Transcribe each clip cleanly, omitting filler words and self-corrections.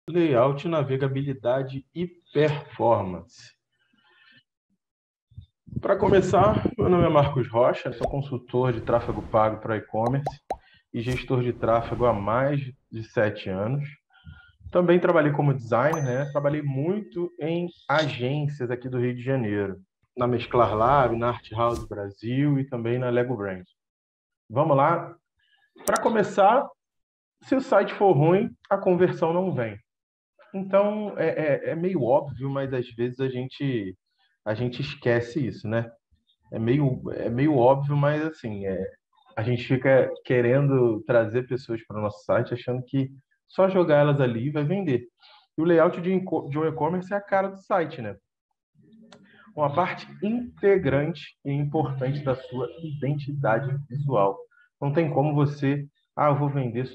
Layout, navegabilidade e performance. Para começar, meu nome é Marcos Rocha, sou consultor de tráfego pago para e-commerce e gestor de tráfego há mais de 7 anos. Também trabalhei como designer, né? Trabalhei muito em agências aqui do Rio de Janeiro, na Mesclar Lab, na Art House Brasil e também na Lego Brand. Vamos lá? Para começar, se o site for ruim, a conversão não vem. Então, é meio óbvio, mas às vezes a gente esquece isso, né? É meio óbvio, mas assim, a gente fica querendo trazer pessoas para o nosso site achando que só jogar elas ali vai vender. E o layout de um e-commerce é a cara do site, né? Uma parte integrante e importante da sua identidade visual. Não tem como você, eu vou vender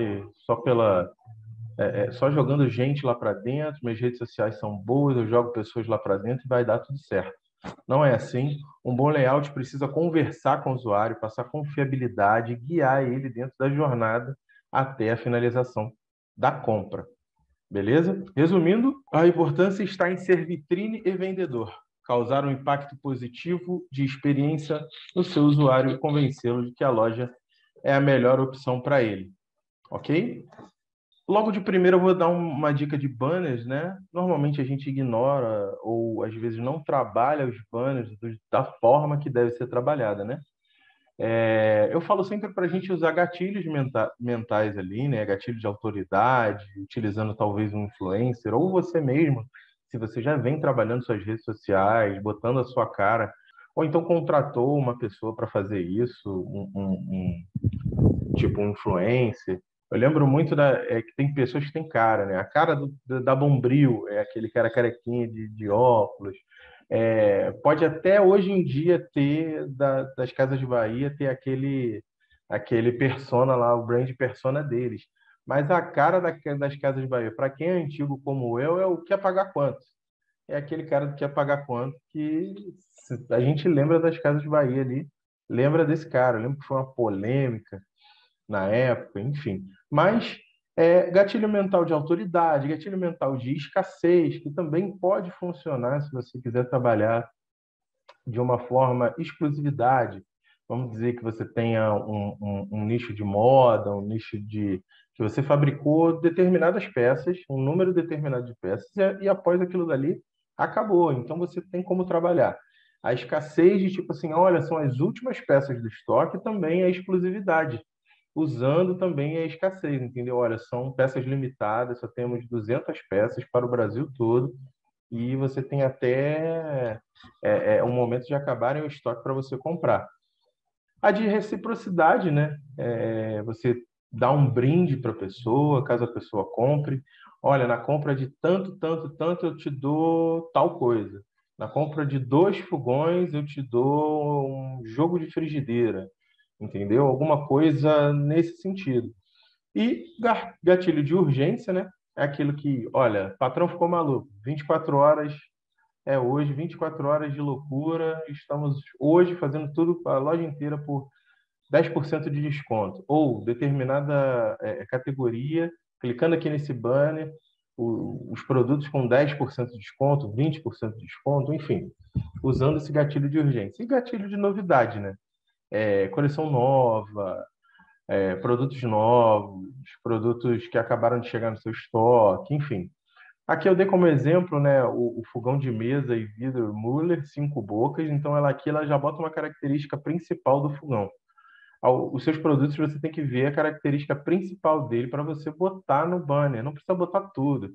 só jogando gente lá para dentro, minhas redes sociais são boas, eu jogo pessoas lá para dentro e vai dar tudo certo. Não é assim. Um bom layout precisa conversar com o usuário, passar confiabilidade, guiar ele dentro da jornada até a finalização da compra. Beleza? Resumindo, a importância está em ser vitrine e vendedor, causar um impacto positivo de experiência no seu usuário e convencê-lo de que a loja é a melhor opção para ele. Ok? Logo de primeiro eu vou dar uma dica de banners, né? Normalmente a gente ignora ou às vezes não trabalha os banners da forma que deve ser trabalhada, né? Eu falo sempre para a gente usar gatilhos mentais ali, né? Gatilho de autoridade, utilizando talvez um influencer ou você mesmo, se você já vem trabalhando suas redes sociais, botando a sua cara, ou então contratou uma pessoa para fazer isso, tipo um influencer. Eu lembro muito que tem pessoas que têm cara, né? A cara da Bombril é aquele cara carequinha de óculos. Pode até hoje em dia ter das Casas de Bahia ter aquele persona lá, o brand persona deles. Mas a cara das Casas de Bahia, para quem é antigo como eu, é o quer pagar quanto? É aquele cara do quer pagar quanto que a gente lembra das Casas de Bahia ali, lembra desse cara. Eu lembro que foi uma polêmica na época, enfim. Mas gatilho mental de autoridade, gatilho mental de escassez, que também pode funcionar se você quiser trabalhar de uma forma exclusividade. Vamos dizer que você tenha um nicho de moda, um nicho que você fabricou determinadas peças, um número determinado de peças, e após aquilo dali, acabou. Então você tem como trabalhar. A escassez de tipo assim, olha, são as últimas peças do estoque, também é exclusividade usando também a escassez, entendeu? Olha, são peças limitadas, só temos 200 peças para o Brasil todo e você tem até um momento de acabarem o estoque para você comprar. A de reciprocidade, né? Você dá um brinde para a pessoa, caso a pessoa compre. Olha, na compra de tanto, tanto, tanto, eu te dou tal coisa. Na compra de 2 fogões, eu te dou um jogo de frigideira, entendeu? Alguma coisa nesse sentido. E gatilho de urgência, né? É aquilo que, olha, patrão ficou maluco, 24 horas é hoje, 24 horas de loucura, estamos hoje fazendo tudo, a loja inteira por 10% de desconto. Ou determinada categoria, clicando aqui nesse banner, os produtos com 10% de desconto, 20% de desconto, enfim, usando esse gatilho de urgência. E gatilho de novidade, né? Coleção nova, produtos novos, produtos que acabaram de chegar no seu estoque, enfim. Aqui eu dei como exemplo, né, o fogão de mesa e vidro Mueller, 5 bocas, então ela já bota uma característica principal do fogão. Os seus produtos você tem que ver a característica principal dele para você botar no banner, não precisa botar tudo.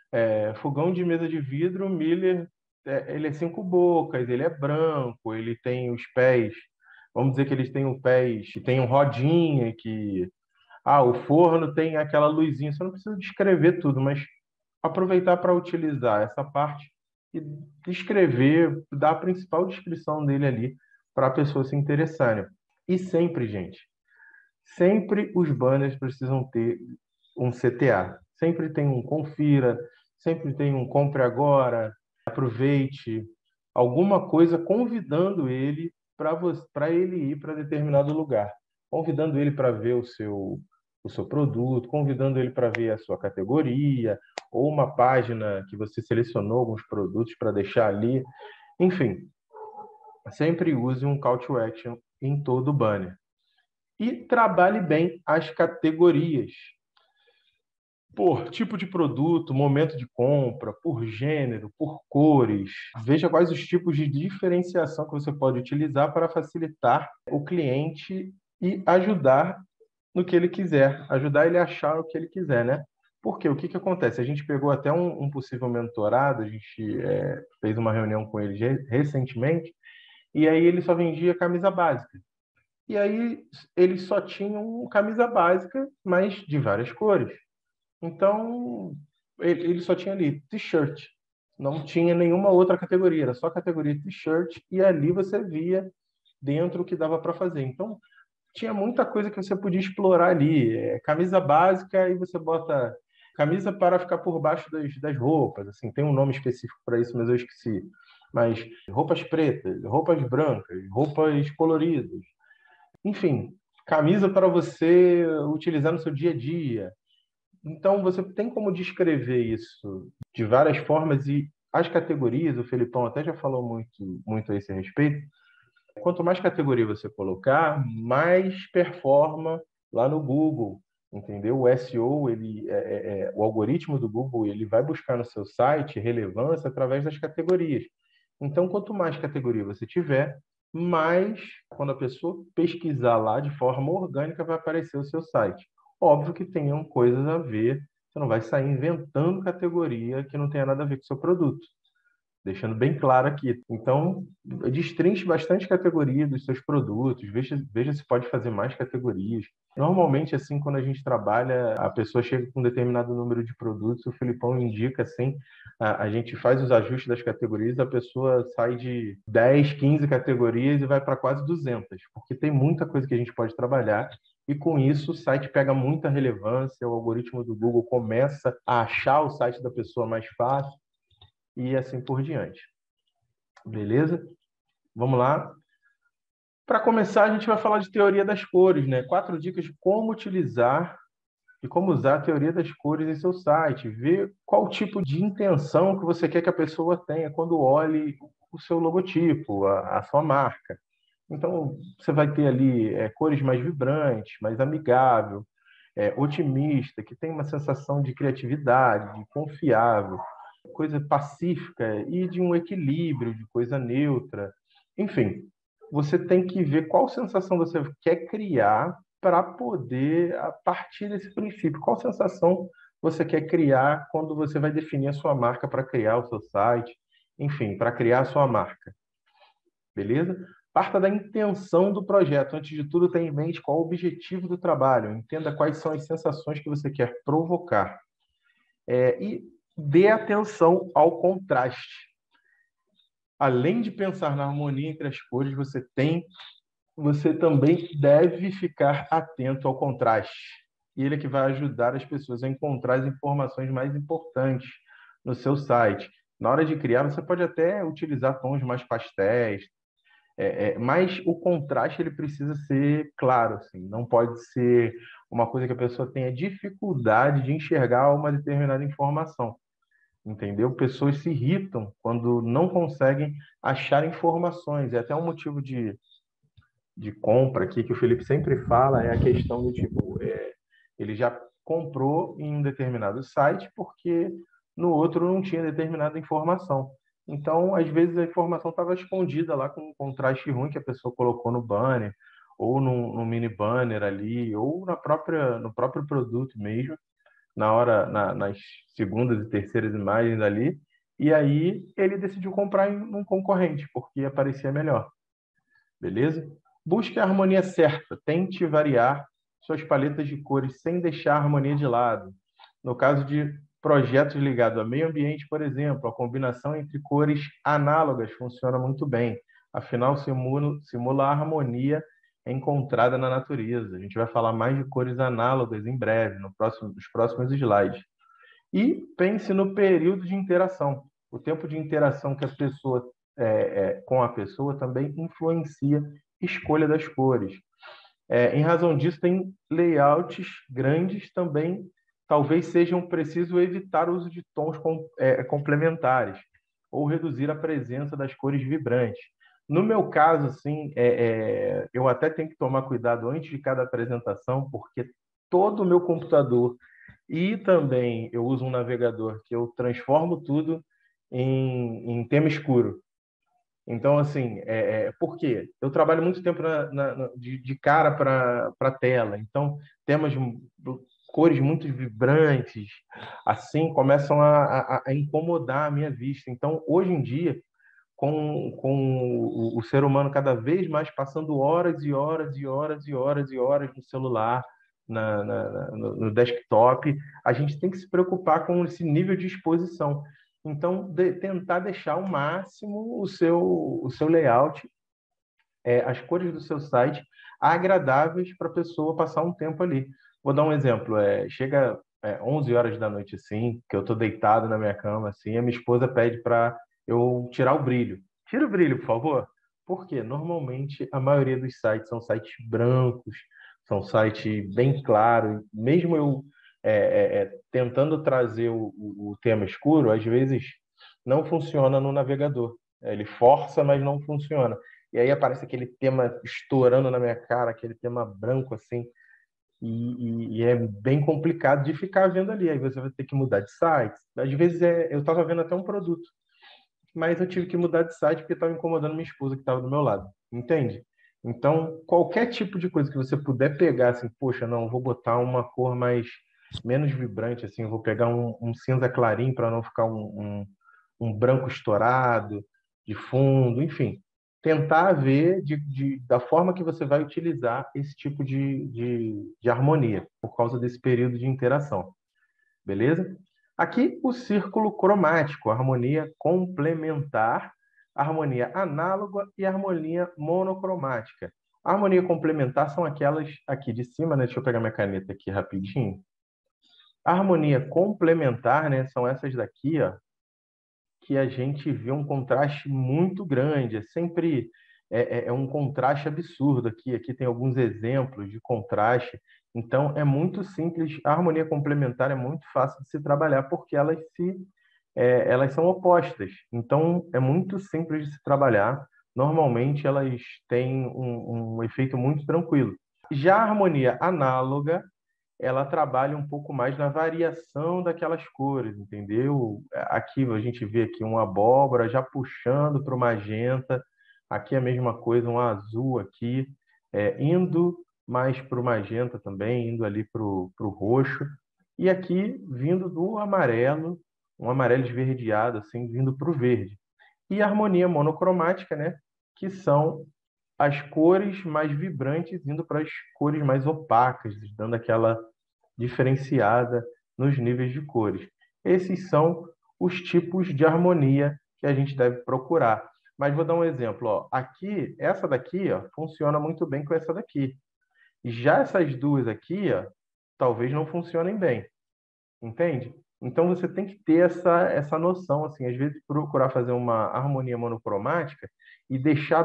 Fogão de mesa de vidro Miller, ele é 5 bocas, ele é branco, ele tem os pés, vamos dizer que eles têm os pés que tem um rodinha, que o forno tem aquela luzinha, você não precisa descrever tudo, mas aproveitar para utilizar essa parte e descrever, dar a principal descrição dele ali para a pessoa se interessar, né? E sempre, gente, sempre os banners precisam ter um CTA. Sempre tem um confira, sempre tem um compre agora, aproveite, alguma coisa convidando ele para ele ir para determinado lugar, convidando ele para ver o seu produto, convidando ele para ver a sua categoria, ou uma página que você selecionou alguns produtos para deixar ali. Enfim, sempre use um call to action em todo o banner. E trabalhe bem as categorias por tipo de produto, momento de compra, por gênero, por cores. Veja quais os tipos de diferenciação que você pode utilizar para facilitar o cliente e ajudar no que ele quiser, ajudar ele a achar o que ele quiser, né? Porque o que que acontece? A gente pegou até um possível mentorado, a gente fez uma reunião com ele recentemente, e aí ele só vendia camisa básica. E aí eles só tinham camisa básica, mas de várias cores. Então, ele só tinha ali t-shirt. Não tinha nenhuma outra categoria, era só categoria t-shirt, e ali você via dentro o que dava para fazer. Então, tinha muita coisa que você podia explorar ali. Camisa básica, e você bota camisa para ficar por baixo das roupas. Assim, tem um nome específico para isso, mas eu esqueci. Mas roupas pretas, roupas brancas, roupas coloridas. Enfim, camisa para você utilizar no seu dia a dia. Então, você tem como descrever isso de várias formas, e as categorias, o Felipão até já falou muito a esse respeito. Quanto mais categoria você colocar, mais performa lá no Google, entendeu? O SEO, o algoritmo do Google, ele vai buscar no seu site relevância através das categorias. Então, quanto mais categoria você tiver, mais, quando a pessoa pesquisar lá de forma orgânica, vai aparecer o seu site. Óbvio que tenham coisas a ver, você não vai sair inventando categoria que não tenha nada a ver com o seu produto, deixando bem claro aqui. Então, destrinche bastante categoria dos seus produtos, veja se pode fazer mais categorias. Normalmente, assim, quando a gente trabalha, a pessoa chega com um determinado número de produtos, o Felipão indica, assim, a gente faz os ajustes das categorias, a pessoa sai de 10, 15 categorias e vai para quase 200, porque tem muita coisa que a gente pode trabalhar, e com isso o site pega muita relevância, o algoritmo do Google começa a achar o site da pessoa mais fácil, e assim por diante. Beleza? Vamos lá. Para começar, a gente vai falar de teoria das cores, né? 4 dicas de como utilizar e como usar a teoria das cores em seu site. Ver qual tipo de intenção que você quer que a pessoa tenha quando olhe o seu logotipo, a sua marca. Então, você vai ter ali cores mais vibrantes, mais amigável, otimista, que tem uma sensação de criatividade, de confiável, coisa pacífica e de um equilíbrio, de coisa neutra. Enfim, você tem que ver qual sensação você quer criar para poder, a partir desse princípio, qual sensação você quer criar quando você vai definir a sua marca para criar o seu site, enfim, para criar a sua marca. Beleza? Parta da intenção do projeto. Antes de tudo, tenha em mente qual o objetivo do trabalho. Entenda quais são as sensações que você quer provocar. E dê atenção ao contraste. Além de pensar na harmonia entre as cores, você também deve ficar atento ao contraste. E ele é que vai ajudar as pessoas a encontrar as informações mais importantes no seu site. Na hora de criar, você pode até utilizar tons mais pastéis, mas o contraste ele precisa ser claro, assim, não pode ser uma coisa que a pessoa tenha dificuldade de enxergar uma determinada informação, entendeu? Pessoas se irritam quando não conseguem achar informações. É até um motivo de compra aqui que o Felipe sempre fala, é a questão do tipo, ele já comprou em um determinado site porque no outro não tinha determinada informação. Então, às vezes, a informação estava escondida lá com um contraste ruim que a pessoa colocou no banner, ou no mini banner ali, ou no próprio produto mesmo, nas segundas e terceiras imagens ali. E aí ele decidiu comprar em um concorrente, porque aparecia melhor. Beleza? Busque a harmonia certa. Tente variar suas paletas de cores sem deixar a harmonia de lado. No caso de projetos ligados ao meio ambiente, por exemplo, a combinação entre cores análogas funciona muito bem. Afinal, simula a harmonia encontrada na natureza. A gente vai falar mais de cores análogas em breve, nos próximos slides. E pense no período de interação. O tempo de interação que a pessoa com a pessoa também influencia a escolha das cores. Em razão disso, tem layouts grandes também, talvez sejam preciso evitar o uso de tons complementares ou reduzir a presença das cores vibrantes. No meu caso, assim, eu até tenho que tomar cuidado antes de cada apresentação, porque todo o meu computador e também eu uso um navegador que eu transformo tudo em tema escuro. Então, assim, por quê? Eu trabalho muito tempo de cara para a tela, então temas, cores muito vibrantes, assim, começam a incomodar a minha vista. Então, hoje em dia, com o ser humano cada vez mais passando horas e horas e horas e horas e horas no celular, no desktop, a gente tem que se preocupar com esse nível de exposição. Então, tentar deixar ao máximo o seu layout, as cores do seu site agradáveis para a pessoa passar um tempo ali. Vou dar um exemplo. Chega 11 horas da noite, assim, que eu estou deitado na minha cama, assim, a minha esposa pede para eu tirar o brilho. Tira o brilho, por favor. Porque normalmente a maioria dos sites são sites brancos, são sites bem claros. Mesmo eu tentando trazer o tema escuro, às vezes não funciona no navegador. Ele força, mas não funciona. E aí aparece aquele tema estourando na minha cara, aquele tema branco assim, e é bem complicado de ficar vendo ali. Aí você vai ter que mudar de site. Às vezes eu estava vendo até um produto, mas eu tive que mudar de site porque estava incomodando minha esposa que estava do meu lado. Entende? Então, qualquer tipo de coisa que você puder pegar, assim, poxa, não, vou botar uma cor mais menos vibrante, assim, eu vou pegar um cinza clarinho para não ficar um branco estourado de fundo, enfim, tentar ver da forma que você vai utilizar esse tipo de harmonia, por causa desse período de interação, beleza? Aqui o círculo cromático, harmonia complementar, harmonia análoga e harmonia monocromática. A harmonia complementar são aquelas aqui de cima, né? Deixa eu pegar minha caneta aqui rapidinho. A harmonia complementar, né, são essas daqui, ó, que a gente vê um contraste muito grande. É um contraste absurdo aqui. Aqui tem alguns exemplos de contraste. Então, é muito simples. A harmonia complementar é muito fácil de se trabalhar porque elas são opostas. Então, é muito simples de se trabalhar. Normalmente, elas têm um efeito muito tranquilo. Já a harmonia análoga ela trabalha um pouco mais na variação daquelas cores, entendeu? Aqui a gente vê aqui uma abóbora já puxando para o magenta, aqui a mesma coisa, um azul aqui, indo mais para o magenta também, indo ali para o roxo, e aqui vindo do amarelo, um amarelo esverdeado, assim, vindo para o verde. E a harmonia monocromática, né? Que são as cores mais vibrantes indo para as cores mais opacas, dando aquela diferenciada nos níveis de cores. Esses são os tipos de harmonia que a gente deve procurar. Mas vou dar um exemplo. Ó. Aqui, essa daqui ó, funciona muito bem com essa daqui. Já essas duas aqui, ó, talvez não funcionem bem. Entende? Então você tem que ter essa noção, assim, às vezes procurar fazer uma harmonia monocromática e deixar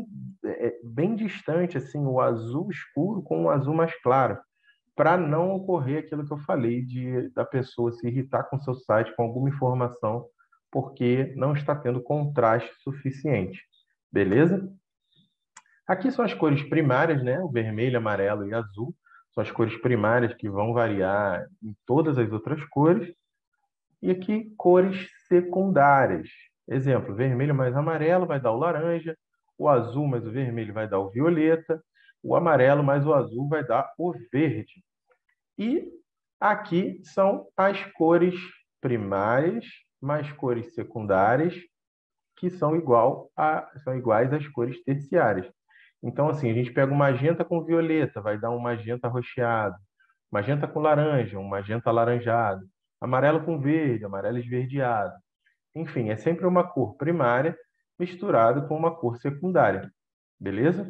bem distante assim o azul escuro com o azul mais claro, para não ocorrer aquilo que eu falei da pessoa se irritar com o seu site com alguma informação porque não está tendo contraste suficiente. Beleza? Aqui são as cores primárias, né? O vermelho, amarelo e azul. São as cores primárias que vão variar em todas as outras cores. E aqui, cores secundárias. Exemplo, vermelho mais amarelo vai dar o laranja, o azul mais o vermelho vai dar o violeta, o amarelo mais o azul vai dar o verde. E aqui são as cores primárias mais cores secundárias, que são iguais às cores terciárias. Então, assim, a gente pega o magenta com violeta, vai dar um magenta roxeado. Magenta com laranja, um magenta alaranjado. Amarelo com verde, amarelo esverdeado. Enfim, é sempre uma cor primária misturada com uma cor secundária. Beleza?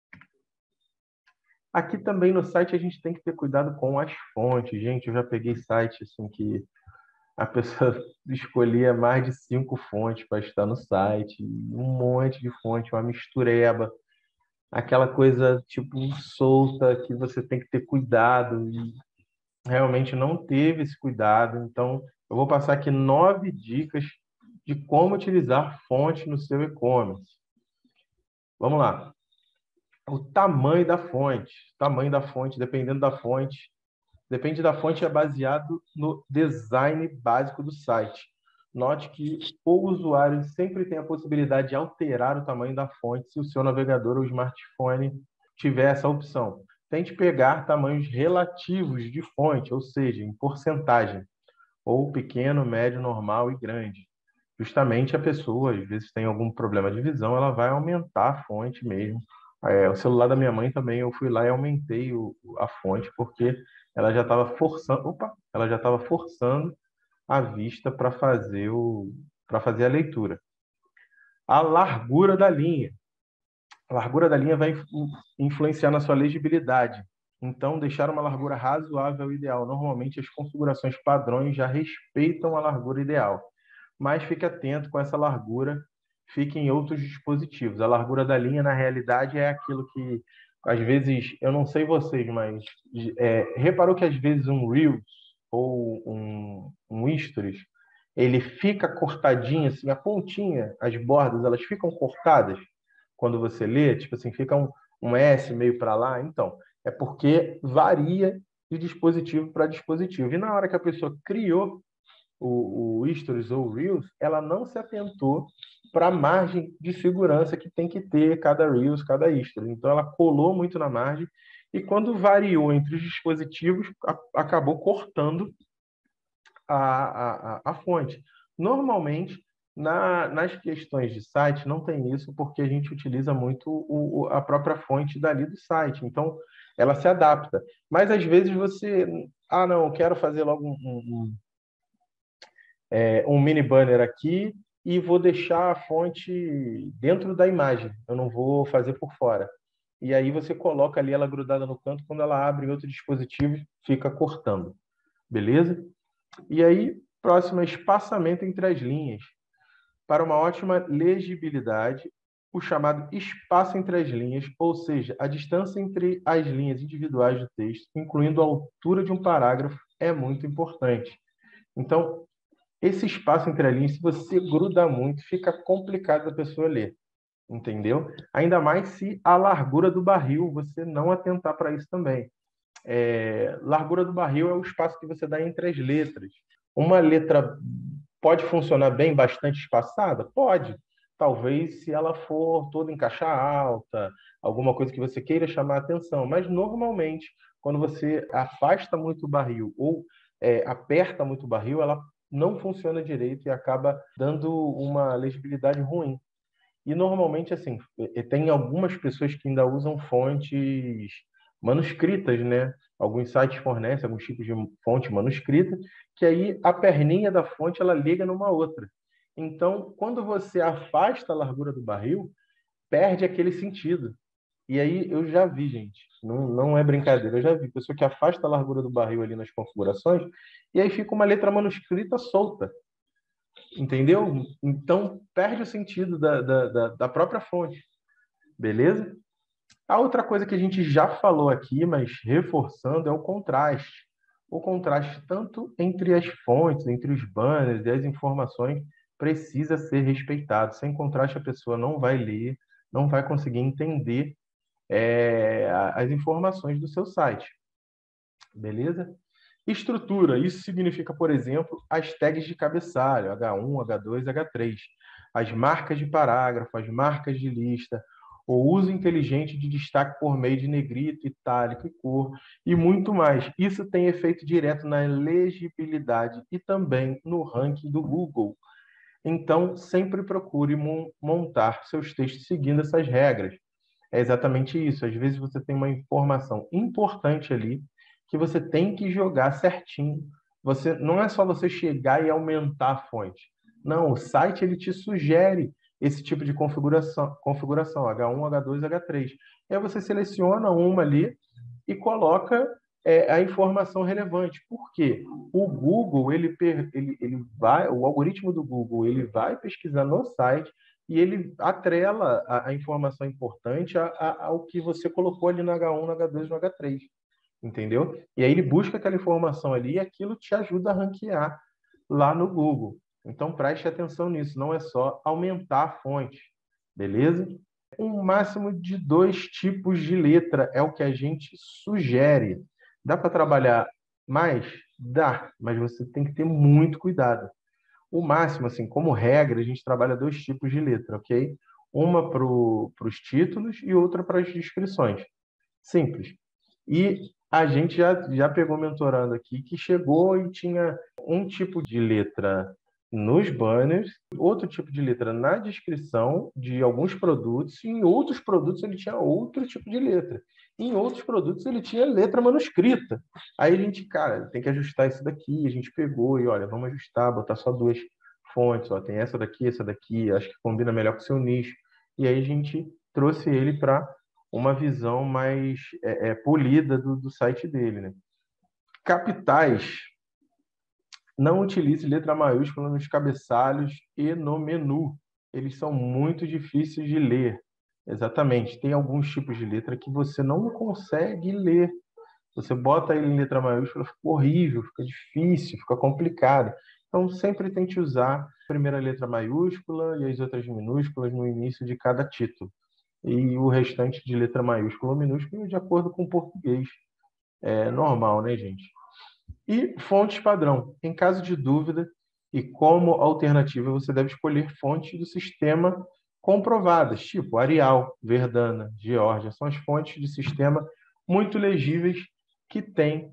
Aqui também no site a gente tem que ter cuidado com as fontes. Gente, eu já peguei site assim que a pessoa escolhia mais de 5 fontes para estar no site, um monte de fonte, uma mistureba. aquela coisa tipo solta que você tem que ter cuidado e realmente não teve esse cuidado. Então, eu vou passar aqui 9 dicas de como utilizar fonte no seu e-commerce. Vamos lá. O tamanho da fonte. Tamanho da fonte, dependendo da fonte. Depende da fonte, é baseado no design básico do site. Note que o usuário sempre tem a possibilidade de alterar o tamanho da fonte se o seu navegador ou smartphone tiver essa opção. Tente pegar tamanhos relativos de fonte, ou seja, em porcentagem, ou pequeno, médio, normal e grande. Justamente a pessoa, às vezes, tem algum problema de visão, ela vai aumentar a fonte mesmo. O celular da minha mãe também, eu fui lá e aumentei a fonte, porque ela já estava forçando, ela já estava forçando a vista para fazer a leitura. A largura da linha. A largura da linha vai influenciar na sua legibilidade. Então, deixar uma largura razoável é o ideal. Normalmente, as configurações padrões já respeitam a largura ideal. Mas fique atento com essa largura, fique em outros dispositivos. A largura da linha, na realidade, é aquilo que, às vezes, eu não sei vocês, mas reparou que, às vezes, um Reels ou um Stories, ele fica cortadinho, assim, a pontinha, as bordas, elas ficam cortadas quando você lê, tipo assim, fica um S meio para lá. Então, é porque varia de dispositivo para dispositivo. E na hora que a pessoa criou o Stories ou o Reels, ela não se atentou para a margem de segurança que tem que ter cada Reels, cada Stories. Então, ela colou muito na margem e quando variou entre os dispositivos, acabou cortando a fonte. Normalmente, nas questões de site, não tem isso, porque a gente utiliza muito a própria fonte dali do site. Então, ela se adapta. Mas, às vezes, você... Ah, não, eu quero fazer logo um mini banner aqui e vou deixar a fonte dentro da imagem. Eu não vou fazer por fora. E aí você coloca ali ela grudada no canto, quando ela abre em outro dispositivo, fica cortando. Beleza? E aí, próximo é espaçamento entre as linhas. Para uma ótima legibilidade, o chamado espaço entre as linhas, ou seja, a distância entre as linhas individuais do texto, incluindo a altura de um parágrafo, é muito importante. Então, esse espaço entre as linhas, se você gruda muito, fica complicado da pessoa ler, entendeu? Ainda mais se a largura do barril, você não atentar para isso também. Largura do barril é o espaço que você dá entre as letras. Uma letra pode funcionar bem bastante espaçada? Pode. Talvez se ela for toda em caixa alta, alguma coisa que você queira chamar a atenção. Mas, normalmente, quando você afasta muito o barril ou aperta muito o barril, ela não funciona direito e acaba dando uma legibilidade ruim. E, normalmente, assim, tem algumas pessoas que ainda usam fontes manuscritas, né? Alguns sites fornecem alguns tipos de fonte manuscrita, que aí a perninha da fonte ela liga numa outra. Então, quando você afasta a largura do barril, perde aquele sentido. E aí eu já vi, gente, não é brincadeira, eu já vi pessoa que afasta a largura do barril ali nas configurações, e aí fica uma letra manuscrita solta, entendeu? Então, perde o sentido da própria fonte, beleza? A outra coisa que a gente já falou aqui, mas reforçando, é o contraste. O contraste tanto entre as fontes, entre os banners e as informações, precisa ser respeitado. Sem contraste, a pessoa não vai ler, não vai conseguir entender as informações do seu site. Beleza? Estrutura. Isso significa, por exemplo, as tags de cabeçalho, H1, H2, H3. As marcas de parágrafo, as marcas de lista, o uso inteligente de destaque por meio de negrito, itálico e cor, e muito mais. Isso tem efeito direto na legibilidade e também no ranking do Google. Então, sempre procure montar seus textos seguindo essas regras. É exatamente isso. Às vezes você tem uma informação importante ali que você tem que jogar certinho. Não é só você chegar e aumentar a fonte. Não, o site ele te sugere esse tipo de configuração H1, H2, H3. E aí você seleciona uma ali e coloca a informação relevante. Por quê? O Google, ele vai, o algoritmo do Google, ele vai pesquisar no site e ele atrela a informação importante ao que você colocou ali no H1, no H2, no H3, entendeu? E aí ele busca aquela informação ali e aquilo te ajuda a ranquear lá no Google. Então preste atenção nisso, não é só aumentar a fonte, beleza? Um máximo de 2 tipos de letra é o que a gente sugere. Dá para trabalhar mais? Dá, mas você tem que ter muito cuidado. O máximo, assim, como regra, a gente trabalha 2 tipos de letra, ok? Uma para os títulos e outra para as descrições. Simples. E a gente já pegou mentorando aqui que chegou e tinha um tipo de letra nos banners, outro tipo de letra na descrição de alguns produtos, e em outros produtos ele tinha outro tipo de letra. Em outros produtos ele tinha letra manuscrita. Aí a gente, cara, tem que ajustar isso daqui. A gente pegou e, olha, vamos ajustar, botar só 2 fontes. Ó, tem essa daqui, acho que combina melhor com o seu nicho. E aí a gente trouxe ele para uma visão mais polida do site dele, né? Capitais. Não utilize letra maiúscula nos cabeçalhos e no menu. Eles são muito difíceis de ler. Exatamente. Tem alguns tipos de letra que você não consegue ler. Você bota ele em letra maiúscula, fica horrível, fica difícil, fica complicado. Então, sempre tente usar a primeira letra maiúscula e as outras minúsculas no início de cada título. E o restante de letra maiúscula ou minúscula de acordo com o português. É normal, né, gente? E fontes padrão. Em caso de dúvida e como alternativa, você deve escolher fontes do sistema comprovadas, tipo Arial, Verdana, Georgia. São as fontes de sistema muito legíveis que tem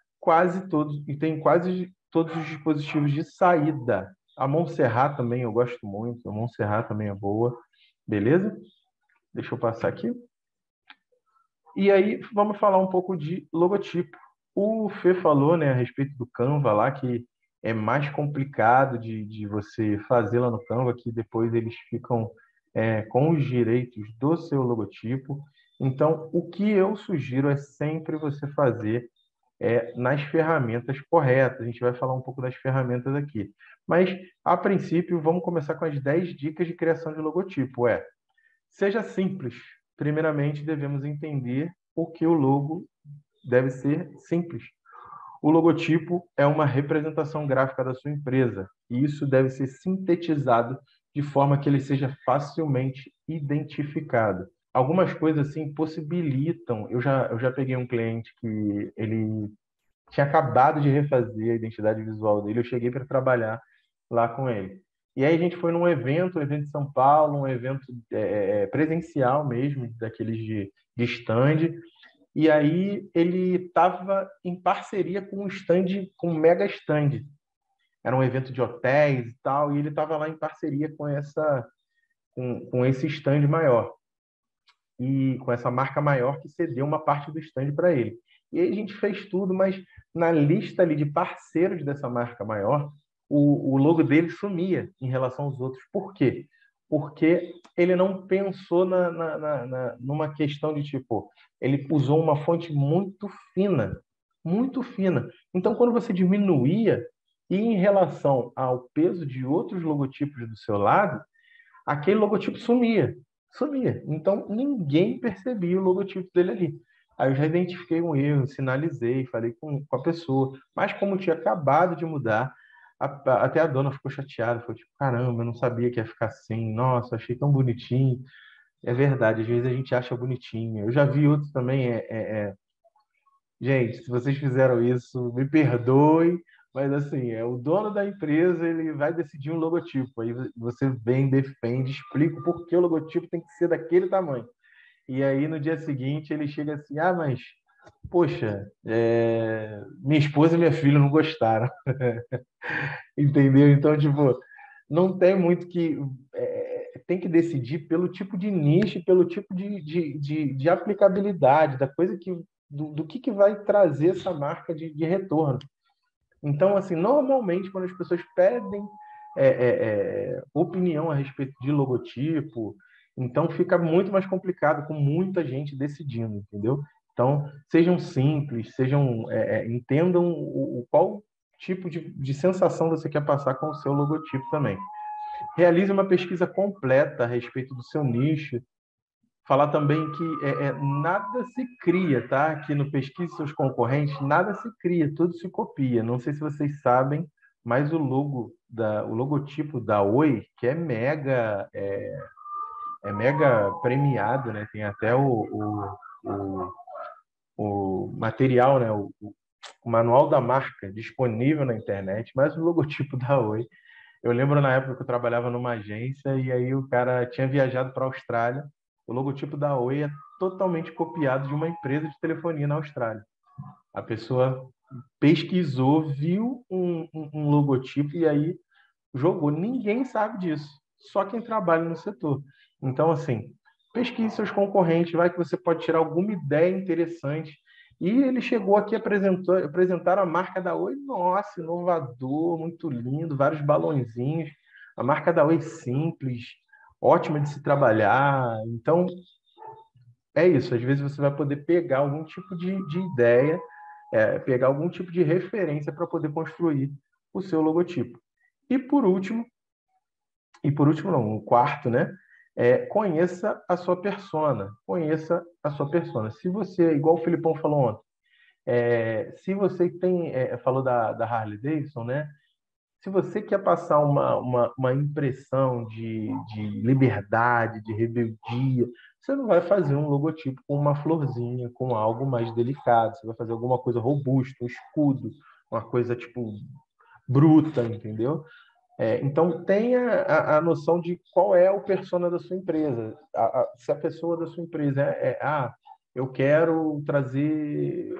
quase todos os dispositivos de saída. A Montserrat também eu gosto muito, a Montserrat também é boa. Beleza? Deixa eu passar aqui. E aí, vamos falar um pouco de logotipo. O Fê falou, né, a respeito do Canva lá, que é mais complicado de você fazer lá no Canva, que depois eles ficam com os direitos do seu logotipo. Então, o que eu sugiro é sempre você fazer nas ferramentas corretas. A gente vai falar um pouco das ferramentas aqui. Mas, a princípio, vamos começar com as 10 dicas de criação de logotipo. Seja simples. Primeiramente, devemos entender por que o logo deve ser simples. O logotipo é uma representação gráfica da sua empresa e isso deve ser sintetizado de forma que ele seja facilmente identificado. Algumas coisas assim possibilitam. Eu já peguei um cliente que ele tinha acabado de refazer a identidade visual dele. Eu cheguei para trabalhar lá com ele. E aí a gente foi num evento, um evento de São Paulo, um evento presencial mesmo, daqueles de stand. E aí ele estava em parceria com um stand, com um mega stand. Era um evento de hotéis e tal, e ele estava lá em parceria com esse stand maior e com essa marca maior que cedeu uma parte do stand para ele. E aí a gente fez tudo, mas na lista ali de parceiros dessa marca maior, o logo dele sumia em relação aos outros. Por quê? Porque ele não pensou numa questão de tipo, ele usou uma fonte muito fina, muito fina. Então, quando você diminuía, e em relação ao peso de outros logotipos do seu lado, aquele logotipo sumia, sumia. Então ninguém percebia o logotipo dele ali. Aí eu já identifiquei um erro, sinalizei, falei com a pessoa, mas como tinha acabado de mudar, até a dona ficou chateada, falou tipo, caramba, eu não sabia que ia ficar assim, nossa, achei tão bonitinho. É verdade, às vezes a gente acha bonitinho. Eu já vi outros também, gente, se vocês fizeram isso, me perdoe, mas assim, o dono da empresa, ele vai decidir um logotipo. Aí você vem, defende, explica o porquê o logotipo tem que ser daquele tamanho. E aí no dia seguinte ele chega assim: ah, mas poxa, minha esposa e minha filha não gostaram. Entendeu? Então, tipo, não tem muito que. Tem que decidir pelo tipo de nicho, pelo tipo de aplicabilidade, da coisa do que vai trazer essa marca de retorno. Então, assim, normalmente, quando as pessoas pedem opinião a respeito de logotipo, então fica muito mais complicado com muita gente decidindo, entendeu? Então, sejam simples, entendam qual tipo de sensação você quer passar com o seu logotipo também. Realize uma pesquisa completa a respeito do seu nicho. Falar também que nada se cria, tá? Aqui no Pesquise Seus Concorrentes, nada se cria, tudo se copia. Não sei se vocês sabem, mas o logotipo da Oi, que é mega premiado, né? Tem até o, o material, né? O manual da marca disponível na internet, mas o logotipo da Oi. Eu lembro na época que eu trabalhava numa agência e aí o cara tinha viajado para a Austrália. O logotipo da Oi é totalmente copiado de uma empresa de telefonia na Austrália. A pessoa pesquisou, viu um logotipo e aí jogou. Ninguém sabe disso, só quem trabalha no setor. Então, assim, pesquise seus concorrentes, vai que você pode tirar alguma ideia interessante. E ele chegou aqui, apresentaram a marca da Oi, nossa, inovador, muito lindo, vários balõezinhos. A marca da Oi simples, ótima de se trabalhar. Então, é isso. Às vezes você vai poder pegar algum tipo de ideia, pegar algum tipo de referência para poder construir o seu logotipo. E por último não, um quarto, né? Conheça a sua persona. Conheça a sua persona. Se você, igual o Filipão falou ontem, se você falou da Harley Davidson, né? Se você quer passar uma impressão de liberdade, de rebeldia, você não vai fazer um logotipo com uma florzinha, com algo mais delicado. Você vai fazer alguma coisa robusta, um escudo, uma coisa tipo bruta, entendeu? Então, tenha a noção de qual é o persona da sua empresa. Se a pessoa da sua empresa eu quero trazer.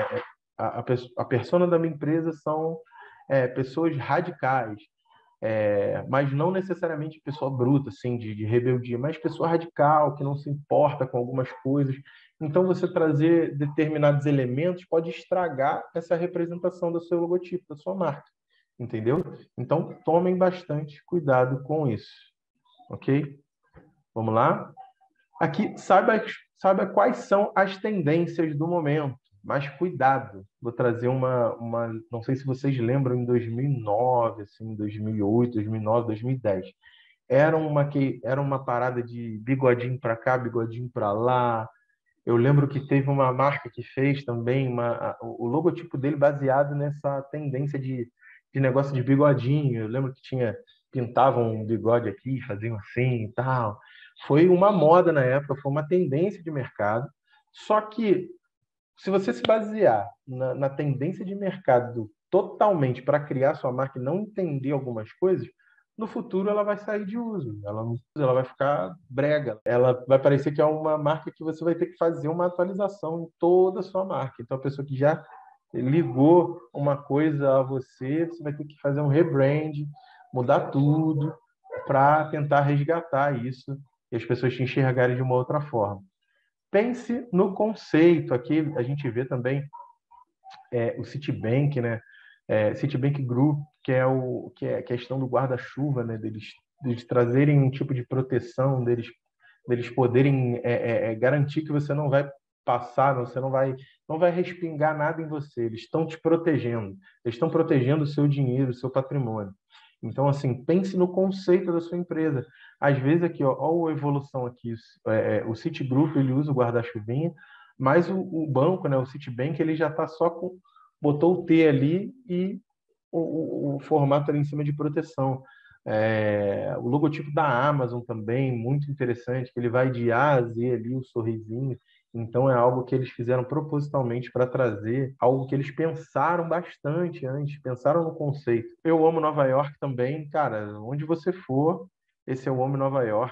A persona da minha empresa são pessoas radicais, mas não necessariamente pessoa bruta, assim, de rebeldia, mas pessoa radical, que não se importa com algumas coisas. Então, você trazer determinados elementos pode estragar essa representação do seu logotipo, da sua marca. Entendeu? Então, tomem bastante cuidado com isso. Ok? Vamos lá? Aqui, saiba quais são as tendências do momento, mas cuidado. Vou trazer não sei se vocês lembram, em 2009, assim, 2008, 2009, 2010. Era uma parada de bigodinho para cá, bigodinho para lá. Eu lembro que teve uma marca que fez também o logotipo dele baseado nessa tendência de negócio de bigodinho. Eu lembro que pintavam um bigode aqui, faziam assim e tal. Foi uma moda na época, foi uma tendência de mercado. Só que, se você se basear na tendência de mercado totalmente para criar sua marca e não entender algumas coisas, no futuro ela vai sair de uso. Ela vai ficar brega. Ela vai parecer que é uma marca que você vai ter que fazer uma atualização em toda a sua marca. Então, a pessoa que já ligou uma coisa a você, você vai ter que fazer um rebrand, mudar tudo para tentar resgatar isso e as pessoas te enxergarem de uma outra forma. Pense no conceito. Aqui a gente vê também o Citibank, né? Citibank Group, que é a questão do guarda-chuva, né? Deles trazerem um tipo de proteção, deles poderem garantir que você não vai passar, você não vai respingar nada em você. Eles estão te protegendo. Eles estão protegendo o seu dinheiro, o seu patrimônio. Então, assim, pense no conceito da sua empresa. Às vezes aqui, ó a evolução aqui. O Citigroup, ele usa o guarda-chuvinha, mas o banco, né, o Citibank, ele já está só botou o T ali e o formato ali em cima de proteção. O logotipo da Amazon também, muito interessante, que ele vai de A a Z ali, o sorrisinho. Então, é algo que eles fizeram propositalmente para trazer algo que eles pensaram bastante antes, pensaram no conceito. Eu amo Nova York também, cara, onde você for, esse Eu Amo Nova York,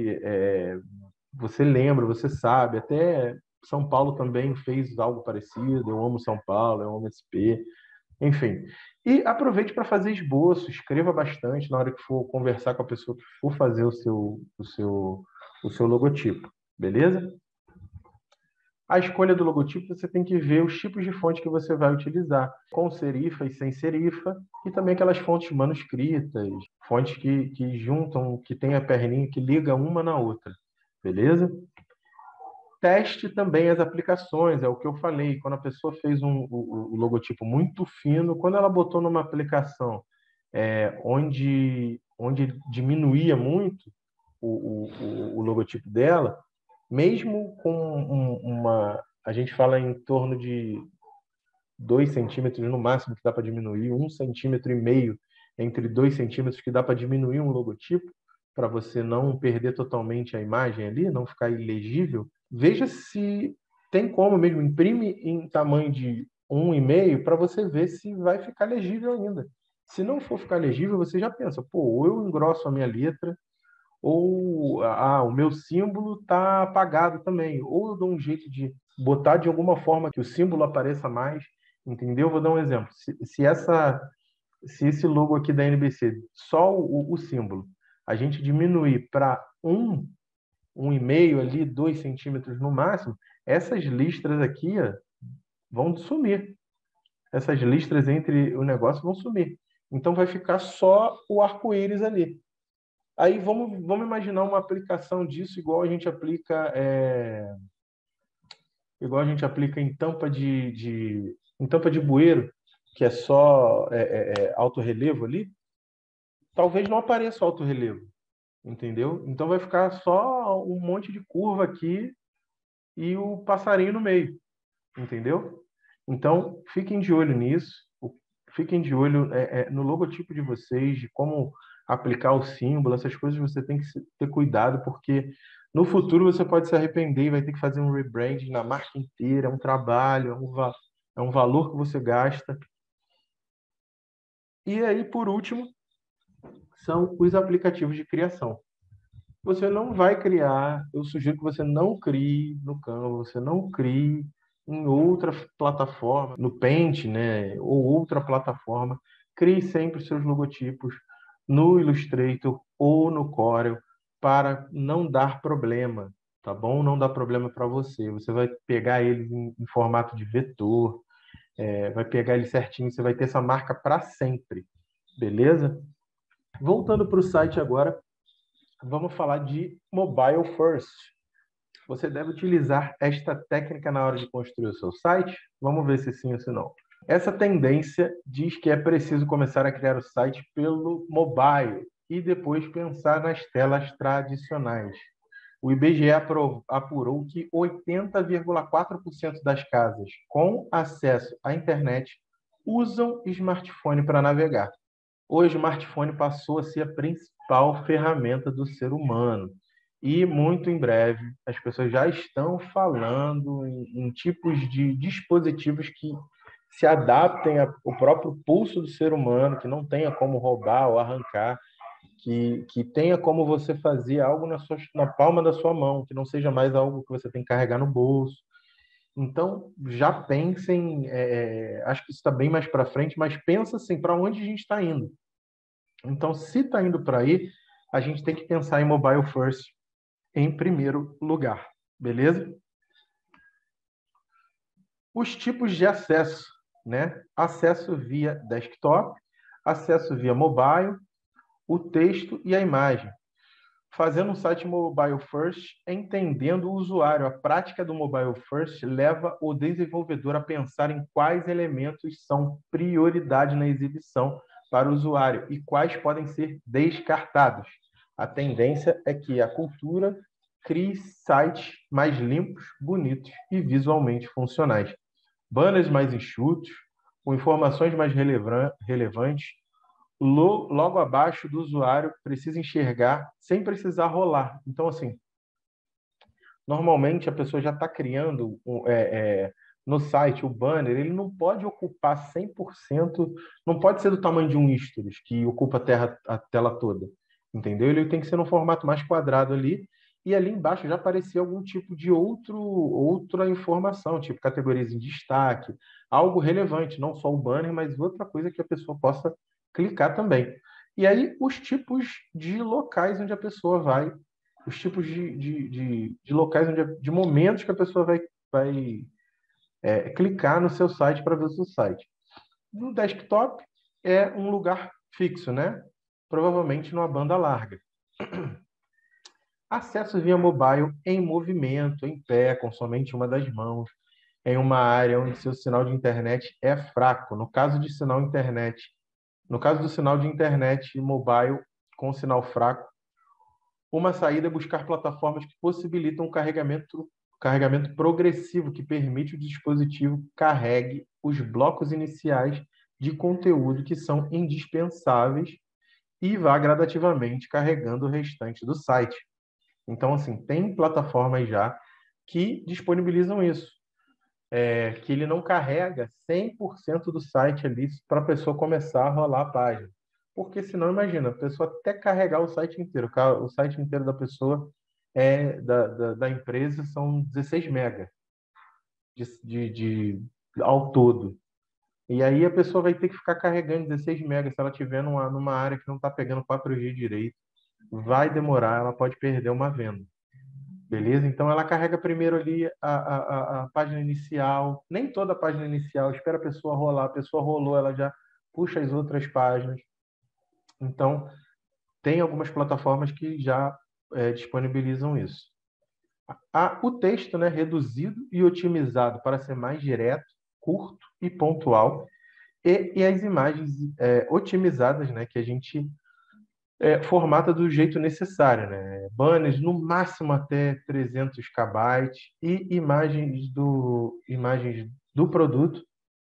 você lembra, você sabe, até São Paulo também fez algo parecido, Eu Amo São Paulo, Eu Amo SP, enfim. E aproveite para fazer esboço, escreva bastante na hora que for conversar com a pessoa que for fazer o seu logotipo, beleza? A escolha do logotipo, você tem que ver os tipos de fonte que você vai utilizar, com serifa e sem serifa, e também aquelas fontes manuscritas, fontes que juntam, que tem a perninha que liga uma na outra, beleza? Teste também as aplicações, é o que eu falei, quando a pessoa fez o logotipo muito fino, quando ela botou numa aplicação onde diminuía muito o logotipo dela, mesmo com a gente fala em torno de 2 centímetros no máximo que dá para diminuir, 1,5 centímetros entre 2 centímetros que dá para diminuir um logotipo, para você não perder totalmente a imagem ali, não ficar ilegível. Veja se tem como mesmo, imprime em tamanho de 1,5 para você ver se vai ficar legível ainda. Se não for ficar legível, você já pensa, pô, ou eu engrosso a minha letra, ou o meu símbolo está apagado também, ou eu dou um jeito de botar de alguma forma que o símbolo apareça mais, entendeu? Vou dar um exemplo. Se esse logo aqui da NBC, só o símbolo, a gente diminuir para 1,5 ali, 2 centímetros no máximo, essas listras aqui, ó, vão sumir. Essas listras entre o negócio vão sumir. Então vai ficar só o arco-íris ali. Aí vamos imaginar uma aplicação disso igual a gente aplica em tampa de bueiro, que é só alto relevo ali. Talvez não apareça o alto relevo, entendeu? Então vai ficar só um monte de curva aqui e o passarinho no meio, entendeu? Então fiquem de olho nisso, fiquem de olho no logotipo de vocês, de como aplicar o símbolo, essas coisas você tem que ter cuidado, porque no futuro você pode se arrepender e vai ter que fazer um rebranding na marca inteira, é um trabalho, é um valor que você gasta. E aí, por último, são os aplicativos de criação. Você não vai criar, eu sugiro que você não crie no Canva, você não crie em outra plataforma, no Paint, né, ou outra plataforma. Crie sempre os seus logotipos no Illustrator ou no Corel para não dar problema, tá bom? Não dar problema para você. Você vai pegar eles em formato de vetor, vai pegar ele certinho, você vai ter essa marca para sempre, beleza? Voltando para o site agora, vamos falar de mobile first. Você deve utilizar esta técnica na hora de construir o seu site? Vamos ver se sim ou se não. Essa tendência diz que é preciso começar a criar o site pelo mobile e depois pensar nas telas tradicionais. O IBGE apurou que 80,4% das casas com acesso à internet usam smartphone para navegar. O smartphone passou a ser a principal ferramenta do ser humano. E muito em breve as pessoas já estão falando em tipos de dispositivos que se adaptem ao próprio pulso do ser humano, que não tenha como roubar ou arrancar, que tenha como você fazer algo na palma da sua mão, que não seja mais algo que você tem que carregar no bolso. Então, já pensem, acho que isso está bem mais para frente, mas pensa assim, para onde a gente está indo? Então, se está indo para aí, a gente tem que pensar em mobile first em primeiro lugar, beleza? Os tipos de acesso, né? Acesso via desktop, acesso via mobile, o texto e a imagem. Fazendo um site mobile first, entendendo o usuário. A prática do mobile first leva o desenvolvedor a pensar em quais elementos são prioridade na exibição para o usuário e quais podem ser descartados. A tendência é que a cultura crie sites mais limpos, bonitos e visualmente funcionais. Banners mais enxutos, com informações mais relevantes, logo abaixo do usuário precisa enxergar sem precisar rolar. Então, assim, normalmente a pessoa já está criando no site o banner, ele não pode ocupar 100%, não pode ser do tamanho de um stories, que ocupa a tela toda, entendeu? Ele tem que ser no formato mais quadrado ali, e ali embaixo já aparecia algum tipo de outra informação, tipo categorias em destaque, algo relevante, não só o banner, mas outra coisa que a pessoa possa clicar também. E aí, os tipos de locais onde a pessoa vai, os tipos de locais, de momentos que a pessoa vai clicar no seu site para ver o seu site. No desktop, é um lugar fixo, né? Provavelmente numa banda larga. Acesso via mobile em movimento, em pé, com somente uma das mãos, em uma área onde seu sinal de internet é fraco. No caso do sinal de internet mobile com sinal fraco. Uma saída é buscar plataformas que possibilitam o carregamento progressivo, que permite o dispositivo carregue os blocos iniciais de conteúdo que são indispensáveis e vá gradativamente carregando o restante do site. Então, assim, tem plataformas já que disponibilizam isso, que ele não carrega 100% do site ali para a pessoa começar a rolar a página. Porque senão, imagina, a pessoa até carregar o site inteiro. O site inteiro da pessoa, da empresa, são 16 megas ao todo. E aí a pessoa vai ter que ficar carregando 16 megas se ela estiver numa área que não está pegando 4G direito. Vai demorar, ela pode perder uma venda. Beleza? Então ela carrega primeiro ali a página inicial, nem toda a página inicial, espera a pessoa rolar, a pessoa rolou, ela já puxa as outras páginas. Então, tem algumas plataformas que já disponibilizam isso. O texto, né, reduzido e otimizado para ser mais direto, curto e pontual, e as imagens otimizadas, né, que a gente formata do jeito necessário, né? Banners no máximo até 300 KB e imagens do produto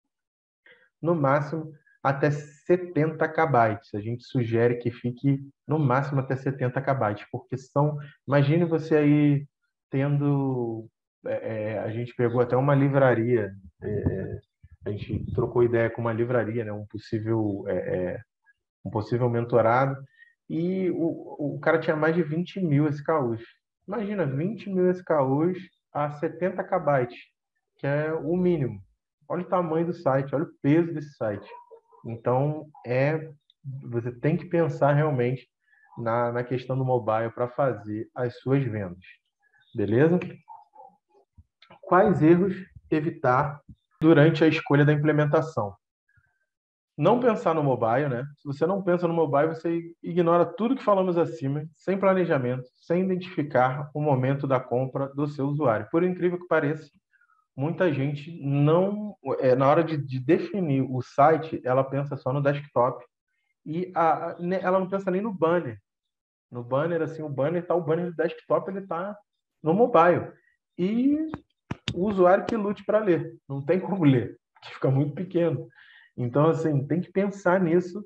no máximo até 70 KB. A gente sugere que fique no máximo até 70 KB, porque imagine você aí tendo, a gente pegou até uma livraria, a gente trocou ideia com uma livraria, né? Um possível mentorado, e o cara tinha mais de 20 mil SKUs. Imagina, 20 mil SKUs a 70 KB, que é o mínimo. Olha o tamanho do site, olha o peso desse site. Então, você tem que pensar realmente na questão do mobile para fazer as suas vendas. Beleza? Quais erros evitar durante a escolha da implementação? Não pensar no mobile, né? Se você não pensa no mobile, você ignora tudo que falamos acima, sem planejamento, sem identificar o momento da compra do seu usuário. Por incrível que pareça, muita gente não, na hora de definir o site, ela pensa só no desktop e ela não pensa nem no banner. No banner, assim, o banner do desktop, ele está no mobile. E o usuário que lute para ler. Não tem como ler, porque fica muito pequeno. Então, assim, tem que pensar nisso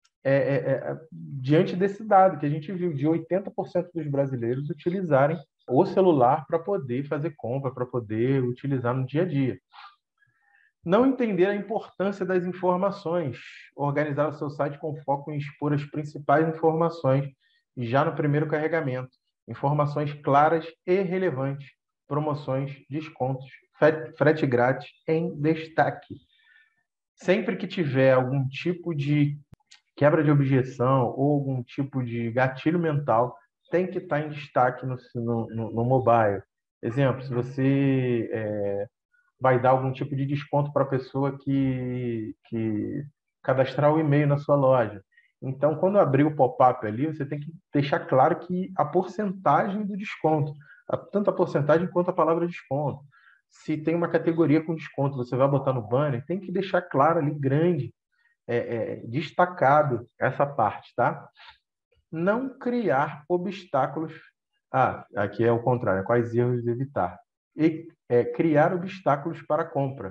diante desse dado que a gente viu de 80% dos brasileiros utilizarem o celular para poder fazer compra, para poder utilizar no dia a dia. Não entender a importância das informações. Organizar o seu site com foco em expor as principais informações já no primeiro carregamento. Informações claras e relevantes. Promoções, descontos, frete grátis em destaque. Sempre que tiver algum tipo de quebra de objeção ou algum tipo de gatilho mental, tem que estar em destaque no mobile. Exemplo, se você vai dar algum tipo de desconto para a pessoa que cadastrar o e-mail na sua loja. Então, quando abrir o pop-up ali, você tem que deixar claro que a porcentagem do desconto, tanto a porcentagem quanto a palavra desconto. Se tem uma categoria com desconto, você vai botar no banner, tem que deixar claro ali, grande, destacado essa parte, tá? Não criar obstáculos. Aqui é o contrário, quais erros evitar? E criar obstáculos para a compra.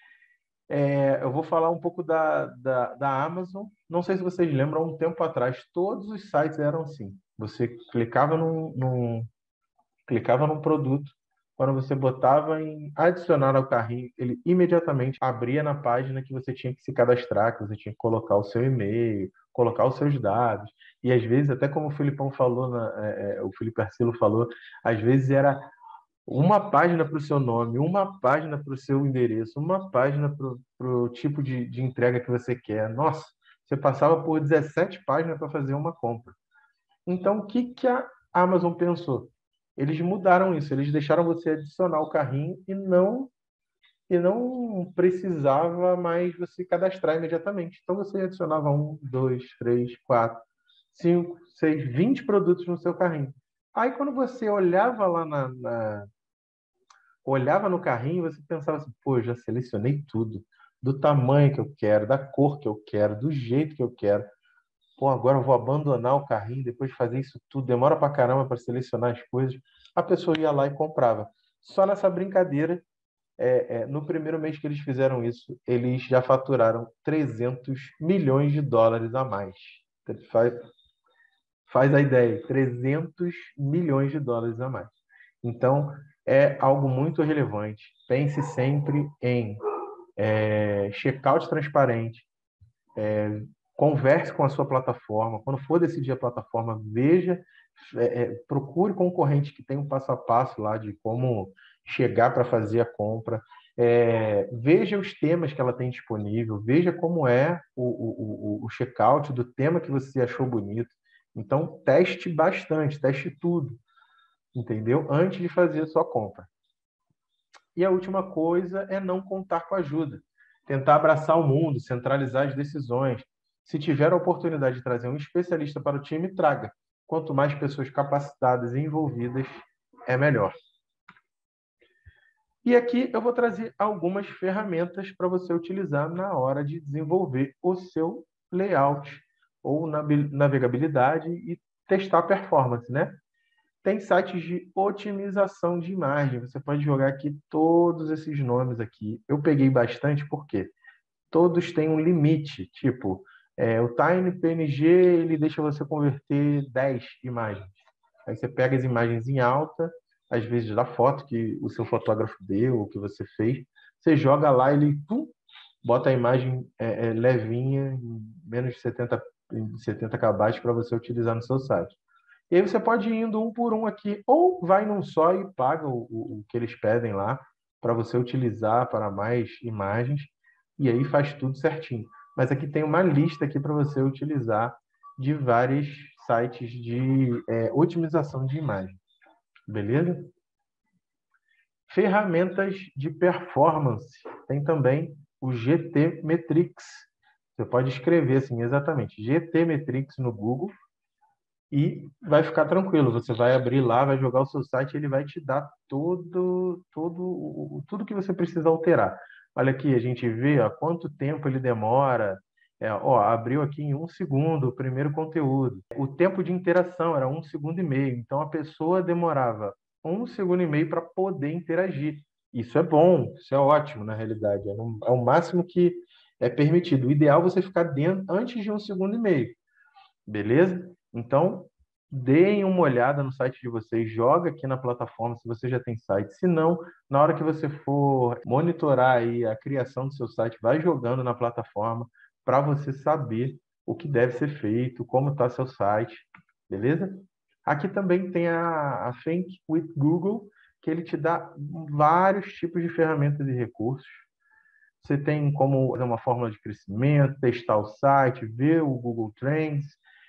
Eu vou falar um pouco da Amazon. Não sei se vocês lembram, há um tempo atrás, todos os sites eram assim. Você clicava num produto, quando você botava em adicionar ao carrinho, ele imediatamente abria na página que você tinha que se cadastrar, que você tinha que colocar o seu e-mail, colocar os seus dados. E às vezes, até como o Filipão falou, o Felipe Arcilo falou, às vezes era uma página para o seu nome, uma página para o seu endereço, uma página para o tipo de entrega que você quer. Nossa, você passava por 17 páginas para fazer uma compra. Então, o que a Amazon pensou? Eles mudaram isso, eles deixaram você adicionar o carrinho e não precisava mais você cadastrar imediatamente. Então, você adicionava 1, 2, 3, 4, 5, 6, 20 produtos no seu carrinho. Aí, quando você olhava lá olhava no carrinho, você pensava assim, pô, já selecionei tudo, do tamanho que eu quero, da cor que eu quero, do jeito que eu quero. pô, agora eu vou abandonar o carrinho, depois de fazer isso tudo, demora pra caramba para selecionar as coisas. A pessoa ia lá e comprava. Só nessa brincadeira, no primeiro mês que eles fizeram isso, eles já faturaram 300 milhões de dólares a mais. Faz, faz a ideia, 300 milhões de dólares a mais. Então, é algo muito relevante. Pense sempre em checkout transparente, converse com a sua plataforma. Quando for decidir a plataforma, veja, procure concorrente que tem um passo a passo lá de como chegar para fazer a compra. Veja os temas que ela tem disponível, veja como é o checkout do tema que você achou bonito. Então, teste bastante, teste tudo, entendeu? Antes de fazer a sua compra. E a última coisa é não contar com ajuda. Tentar abraçar o mundo, centralizar as decisões. Se tiver a oportunidade de trazer um especialista para o time, traga. Quanto mais pessoas capacitadas e envolvidas, é melhor. E aqui eu vou trazer algumas ferramentas para você utilizar na hora de desenvolver o seu layout ou navegabilidade e testar a performance, né? Tem sites de otimização de imagem. Você pode jogar aqui todos esses nomes aqui. Eu peguei bastante porque todos têm um limite. Tipo, o TinyPNG, ele deixa você converter 10 imagens. Aí você pega as imagens em alta, às vezes da foto que o seu fotógrafo deu, ou que você fez, você joga lá, ele bota a imagem levinha, em menos de 70 KB para você utilizar no seu site. E aí você pode ir indo um por um aqui, ou vai num só e paga o que eles pedem lá para você utilizar para mais imagens, e aí faz tudo certinho. Mas aqui tem uma lista aqui para você utilizar de vários sites de otimização de imagem. Beleza? Ferramentas de performance. Tem também o GT Metrix. Você pode escrever assim exatamente, GT Metrix no Google, e vai ficar tranquilo. Você vai abrir lá, vai jogar o seu site, ele vai te dar tudo que você precisa alterar. Olha aqui, a gente vê quanto tempo ele demora. Abriu aqui em 1 segundo o primeiro conteúdo. O tempo de interação era 1 segundo e meio. Então a pessoa demorava 1 segundo e meio para poder interagir. Isso é bom, isso é ótimo na realidade. É o máximo que é permitido. O ideal é você ficar dentro antes de 1 segundo e meio. Beleza? Então, deem uma olhada no site de vocês, joga aqui na plataforma se você já tem site. Se não, na hora que você for monitorar aí a criação do seu site, vai jogando na plataforma para você saber o que deve ser feito, como está seu site, beleza? Aqui também tem a Think with Google, que ele te dá vários tipos de ferramentas e recursos. Você tem como fazer uma fórmula de crescimento, testar o site, ver o Google Trends.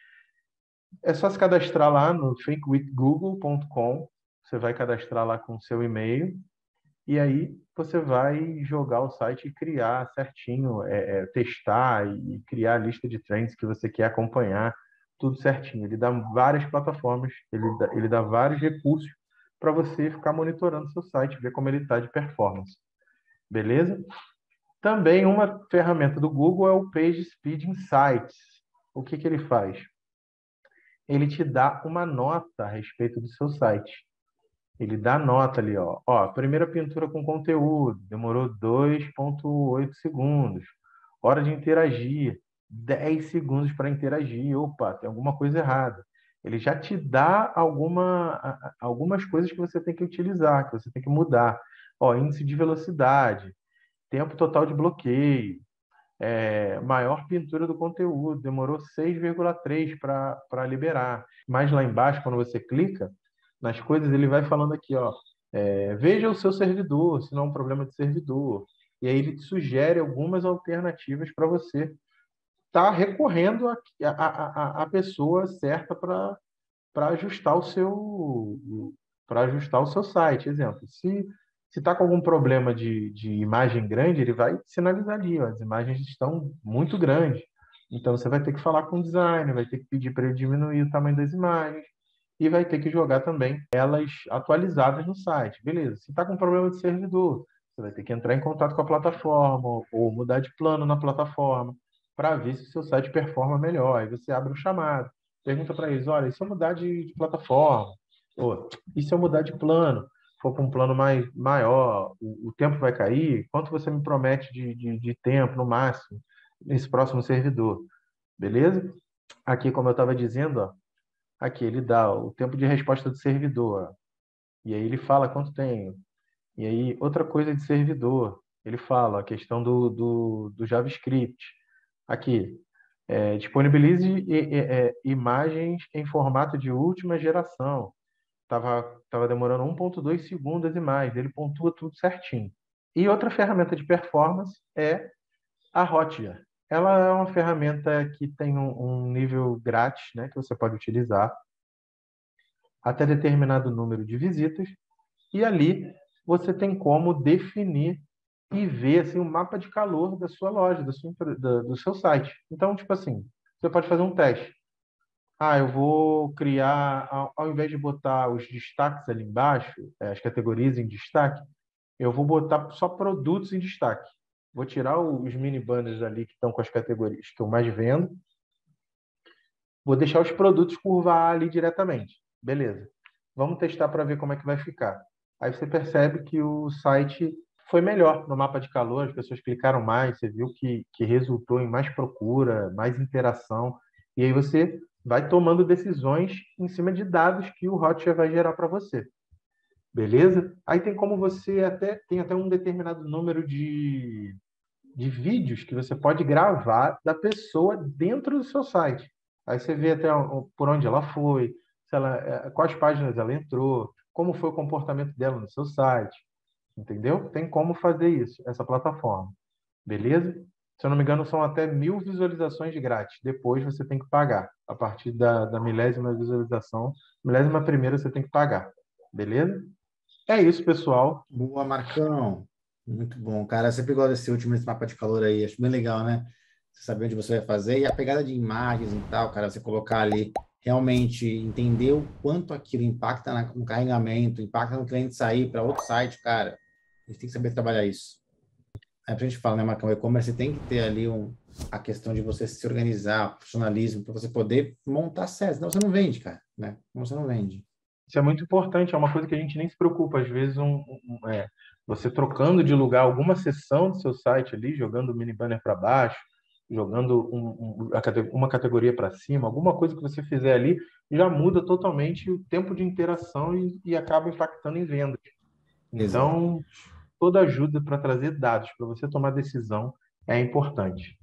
É só se cadastrar lá no thinkwithgoogle.com. Você vai cadastrar lá com o seu e-mail e aí você vai jogar o site e criar certinho, testar e criar a lista de trends que você quer acompanhar, tudo certinho. Ele dá várias plataformas, ele dá vários recursos para você ficar monitorando seu site, ver como ele está de performance. Beleza? Também uma ferramenta do Google é o PageSpeed Insights. O que ele faz? Ele te dá uma nota a respeito do seu site. Ele dá nota ali, ó. Ó, primeira pintura com conteúdo, demorou 2,8 segundos. Hora de interagir, 10 segundos para interagir. Opa, tem alguma coisa errada. Ele já te dá algumas coisas que você tem que utilizar, que você tem que mudar. Ó, índice de velocidade, tempo total de bloqueio, maior pintura do conteúdo, demorou 6,3 para liberar. Mais lá embaixo, quando você clica nas coisas, ele vai falando aqui, ó, veja o seu servidor, se não é um problema de servidor. E aí ele te sugere algumas alternativas para você estar recorrendo a pessoa certa para ajustar o seu site. Exemplo, se está com algum problema de imagem grande, ele vai sinalizar ali, ó, as imagens estão muito grandes. Então você vai ter que falar com o designer, vai ter que pedir para ele diminuir o tamanho das imagens e vai ter que jogar também elas atualizadas no site. Beleza, se está com problema de servidor, você vai ter que entrar em contato com a plataforma ou mudar de plano na plataforma para ver se o seu site performa melhor. Aí você abre um chamado, pergunta para eles, olha, e se eu mudar de plataforma? Ou, e se eu mudar de plano? For para um plano maior, o tempo vai cair? Quanto você me promete de tempo, no máximo, nesse próximo servidor? Beleza? Aqui, como eu estava dizendo, ó, aqui ele dá o tempo de resposta do servidor, ó, e aí ele fala quanto tem. E aí, outra coisa de servidor, ele fala a questão do JavaScript. Aqui, disponibilize imagens em formato de última geração. Tava demorando 1,2 segundos e mais. Ele pontua tudo certinho. E outra ferramenta de performance é a Hotjar. Ela é uma ferramenta que tem um nível grátis, né, que você pode utilizar até determinado número de visitas. E ali você tem como definir e ver assim, o mapa de calor da sua loja, do seu site. Então, tipo assim, você pode fazer um teste. Ah, eu vou criar, ao invés de botar os destaques ali embaixo, as categorias em destaque, eu vou botar só produtos em destaque. Vou tirar os mini banners ali que estão com as categorias que eu mais vendo, vou deixar os produtos curvar ali diretamente. Beleza. Vamos testar para ver como é que vai ficar. Aí você percebe que o site foi melhor no mapa de calor, as pessoas clicaram mais, você viu que resultou em mais procura, mais interação. E aí você vai tomando decisões em cima de dados que o Hotjar vai gerar para você. Beleza? Aí tem como você tem até um determinado número de vídeos que você pode gravar da pessoa dentro do seu site. Aí você vê até por onde ela foi, se ela, quais páginas ela entrou, como foi o comportamento dela no seu site, entendeu? Tem como fazer isso, essa plataforma, beleza? Se eu não me engano, são até 1.000 visualizações de grátis. Depois você tem que pagar. A partir da milésima visualização, milésima primeira você tem que pagar, beleza? É isso, pessoal. Boa, Marcão. Muito bom, cara. Eu sempre gosto desse último esse mapa de calor aí. Acho bem legal, né? Você saber onde você vai fazer. E a pegada de imagens e tal, cara, você colocar ali, realmente entender o quanto aquilo impacta no carregamento, impacta no cliente sair para outro site, cara. A gente tem que saber trabalhar isso. Aí a gente fala, né, Marcão? O e-commerce tem que ter ali a questão de você se organizar, profissionalismo, para você poder montar certo. Senão você não vende, cara, né? Senão você não vende. Isso é muito importante, é uma coisa que a gente nem se preocupa. Às vezes, você trocando de lugar alguma seção do seu site ali, jogando o mini banner para baixo, jogando uma categoria para cima, alguma coisa que você fizer ali, já muda totalmente o tempo de interação e acaba impactando em vendas. Exato. Então, toda ajuda para trazer dados, para você tomar decisão, é importante.